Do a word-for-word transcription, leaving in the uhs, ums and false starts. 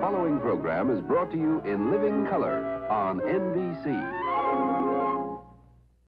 following program is brought to you in living color on N B C.